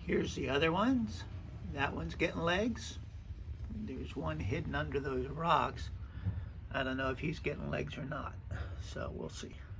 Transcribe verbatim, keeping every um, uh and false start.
Here's the other ones. That one's getting legs. There's one hidden under those rocks. I don't know if he's getting legs or not, so we'll see.